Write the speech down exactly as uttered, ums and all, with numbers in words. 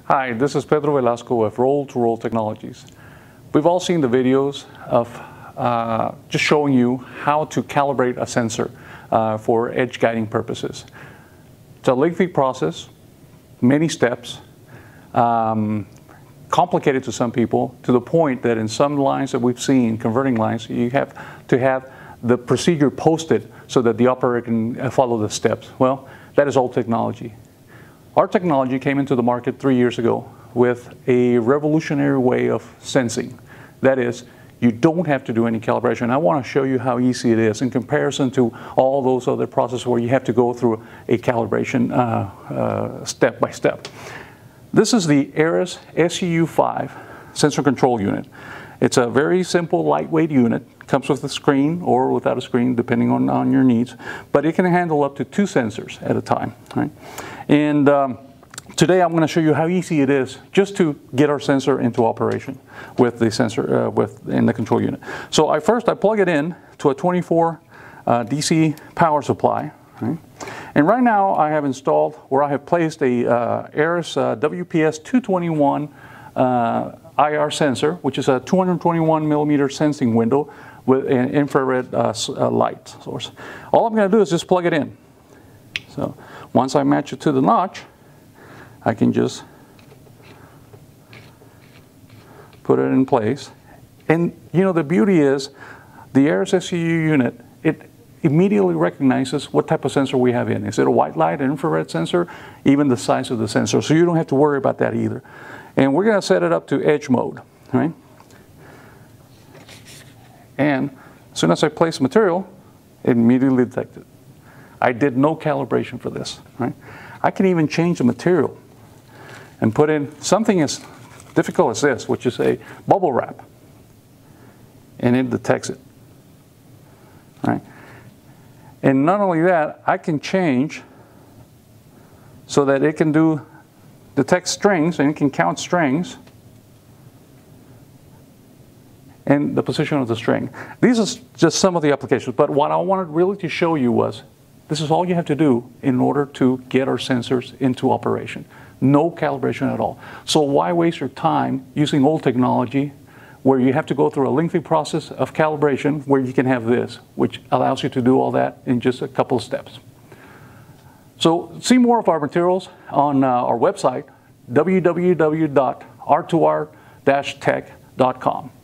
Hi, this is Pedro Velasco of Roll to Roll Technologies. We've all seen the videos of uh, just showing you how to calibrate a sensor uh, for edge guiding purposes. It's a lengthy process, many steps, um, complicated to some people, to the point that in some lines that we've seen, converting lines, you have to have the procedure posted so that the operator can follow the steps. Well, that is old technology. Our technology came into the market three years ago with a revolutionary way of sensing. That is, you don't have to do any calibration. I want to show you how easy it is in comparison to all those other processes where you have to go through a calibration uh, uh, step by step. This is the Aeris S C U five sensor control unit. It's a very simple, lightweight unit. Comes with a screen or without a screen, depending on, on your needs. But it can handle up to two sensors at a time. Right? And um, today I'm going to show you how easy it is just to get our sensor into operation with the sensor uh, with in the control unit. So I first I plug it in to a twenty-four uh, D C power supply. Right? And right now I have installed, or I have placed a uh, Aeris uh, W P S two twenty-one uh, I R sensor, which is a two hundred twenty-one millimeter sensing window with an infrared uh, uh, light source. All I'm going to do is just plug it in. So once I match it to the notch, I can just put it in place. And you know, the beauty is the Aeris S C U unit, it immediately recognizes what type of sensor we have in. Is it a white light, an infrared sensor, even the size of the sensor. So you don't have to worry about that either. And we're going to set it up to edge mode, right? And as soon as I place material, it immediately detects it. I did no calibration for this, right? I can even change the material and put in something as difficult as this, which is a bubble wrap, and it detects it, right? And not only that, I can change so that it can do detect strings, and it can count strings and the position of the string. These are just some of the applications, but what I wanted really to show you was this is all you have to do in order to get our sensors into operation. No calibration at all. So why waste your time using old technology where you have to go through a lengthy process of calibration where you can have this, which allows you to do all that in just a couple of steps. So see more of our materials on uh, our website, w w w dot r two r dash tech dot com.